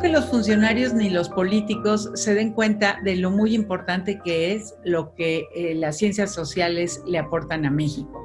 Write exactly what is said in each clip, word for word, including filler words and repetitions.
que los funcionarios ni los políticos se den cuenta de lo muy importante que es lo que eh, las ciencias sociales le aportan a México.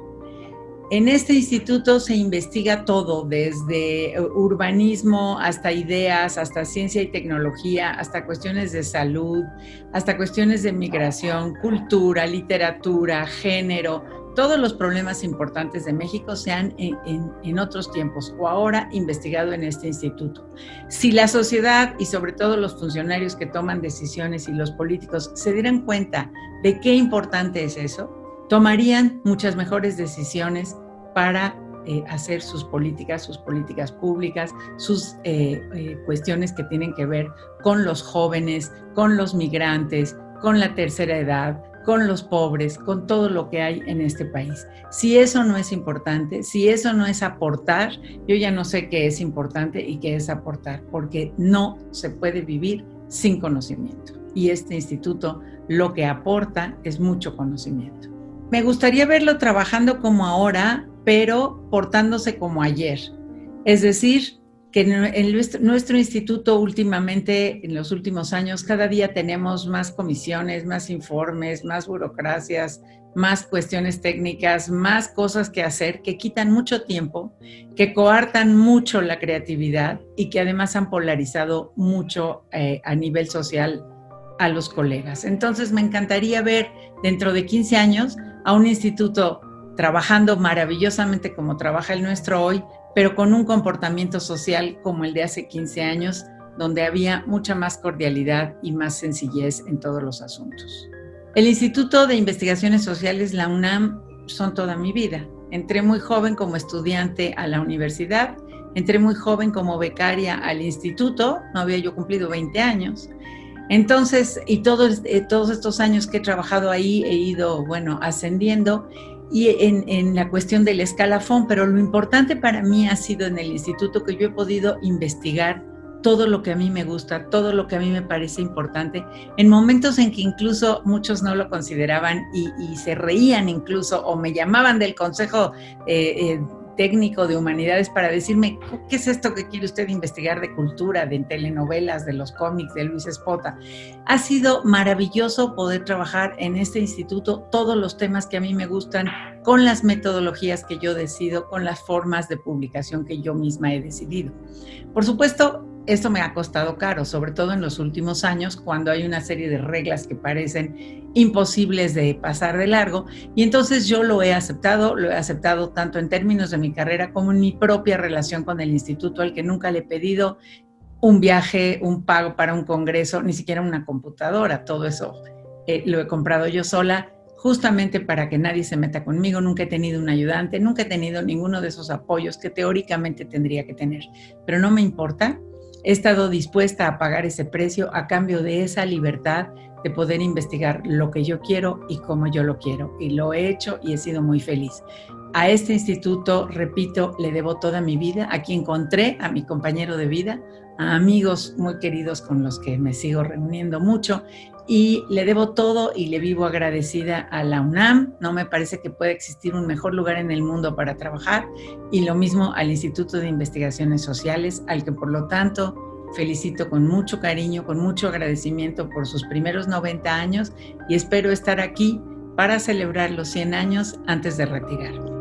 En este instituto se investiga todo, desde urbanismo hasta ideas, hasta ciencia y tecnología, hasta cuestiones de salud, hasta cuestiones de migración, cultura, literatura, género. Todos los problemas importantes de México se han en, en, en otros tiempos o ahora investigado en este instituto. Si la sociedad y sobre todo los funcionarios que toman decisiones y los políticos se dieran cuenta de qué importante es eso, tomarían muchas mejores decisiones para eh, hacer sus políticas, sus políticas públicas, sus eh, eh, cuestiones que tienen que ver con los jóvenes, con los migrantes, con la tercera edad, con los pobres, con todo lo que hay en este país. Si eso no es importante, si eso no es aportar, yo ya no sé qué es importante y qué es aportar, porque no se puede vivir sin conocimiento. Y este instituto lo que aporta es mucho conocimiento. Me gustaría verlo trabajando como ahora, pero portándose como ayer. Es decir, que en nuestro, nuestro instituto últimamente, en los últimos años, cada día tenemos más comisiones, más informes, más burocracias, más cuestiones técnicas, más cosas que hacer que quitan mucho tiempo, que coartan mucho la creatividad y que además han polarizado mucho eh, a nivel social a los colegas. Entonces me encantaría ver dentro de quince años a un instituto trabajando maravillosamente como trabaja el nuestro hoy, pero con un comportamiento social como el de hace quince años, donde había mucha más cordialidad y más sencillez en todos los asuntos. El Instituto de Investigaciones Sociales, la UNAM, son toda mi vida. Entré muy joven como estudiante a la universidad, entré muy joven como becaria al instituto, no había yo cumplido veinte años. Entonces, y todos, eh, todos estos años que he trabajado ahí, he ido, bueno, ascendiendo y en, en la cuestión del escalafón, pero lo importante para mí ha sido en el instituto que yo he podido investigar todo lo que a mí me gusta, todo lo que a mí me parece importante, en momentos en que incluso muchos no lo consideraban y, y se reían incluso, o me llamaban del Consejo eh, eh, técnico de humanidades para decirme, ¿qué es esto que quiere usted investigar de cultura, de telenovelas, de los cómics, de Luis Espota? Ha sido maravilloso poder trabajar en este instituto todos los temas que a mí me gustan, con las metodologías que yo decido, con las formas de publicación que yo misma he decidido. Por supuesto, esto me ha costado caro, sobre todo en los últimos años, cuando hay una serie de reglas que parecen imposibles de pasar de largo, y entonces yo lo he aceptado, lo he aceptado tanto en términos de mi carrera como en mi propia relación con el instituto, al que nunca le he pedido un viaje, un pago para un congreso, ni siquiera una computadora, todo eso eh, lo he comprado yo sola, justamente para que nadie se meta conmigo. Nunca he tenido un ayudante, nunca he tenido ninguno de esos apoyos que teóricamente tendría que tener, pero no me importa. He estado dispuesta a pagar ese precio a cambio de esa libertad de poder investigar lo que yo quiero y como yo lo quiero. Y lo he hecho y he sido muy feliz. A este instituto, repito, le debo toda mi vida. Aquí encontré a mi compañero de vida, a amigos muy queridos con los que me sigo reuniendo mucho. Y le debo todo y le vivo agradecida a la UNAM. No me parece que pueda existir un mejor lugar en el mundo para trabajar. Y lo mismo al Instituto de Investigaciones Sociales, al que por lo tanto felicito con mucho cariño, con mucho agradecimiento por sus primeros noventa años y espero estar aquí para celebrar los cien años antes de retirarme.